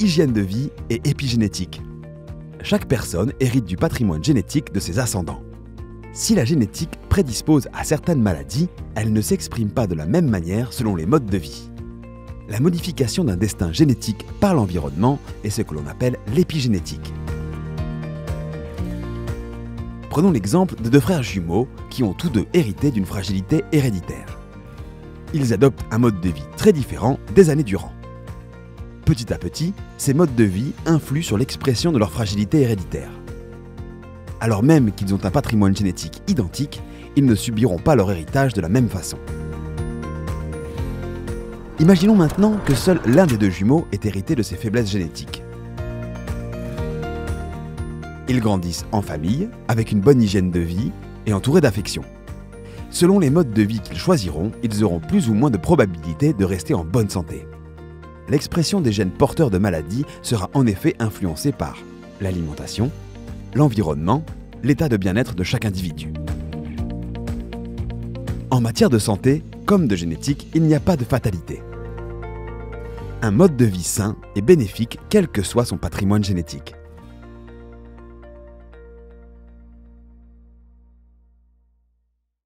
hygiène de vie et épigénétique. Chaque personne hérite du patrimoine génétique de ses ascendants. Si la génétique prédispose à certaines maladies, elle ne s'exprime pas de la même manière selon les modes de vie. La modification d'un destin génétique par l'environnement est ce que l'on appelle l'épigénétique. Prenons l'exemple de deux frères jumeaux qui ont tous deux hérité d'une fragilité héréditaire. Ils adoptent un mode de vie très différent des années durant. Petit à petit, ces modes de vie influent sur l'expression de leur fragilité héréditaire. Alors même qu'ils ont un patrimoine génétique identique, ils ne subiront pas leur héritage de la même façon. Imaginons maintenant que seul l'un des deux jumeaux ait hérité de ses faiblesses génétiques. Ils grandissent en famille, avec une bonne hygiène de vie et entourés d'affection. Selon les modes de vie qu'ils choisiront, ils auront plus ou moins de probabilité de rester en bonne santé. L'expression des gènes porteurs de maladies sera en effet influencée par l'alimentation, l'environnement, l'état de bien-être de chaque individu. En matière de santé, comme de génétique, il n'y a pas de fatalité. Un mode de vie sain est bénéfique quel que soit son patrimoine génétique.